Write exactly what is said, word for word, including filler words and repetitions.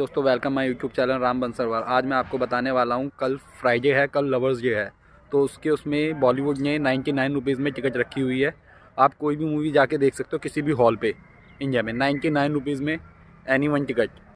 दोस्तों, welcome my YouTube channel Ram Bansarwal. आज मैं आपको बताने वाला हूँ, कल फ्राइडे है, कल लवर्स डे है। तो उसके उसमें बॉलीवुड ने नाइन्टी नाइन रुपीज़ में टिकट रखी हुई है। आप कोई भी मूवी जाके देख सकते हो किसी भी हॉल पे इंडिया में, नाइन्टी नाइन रुपीज़ में एनी वन टिकट।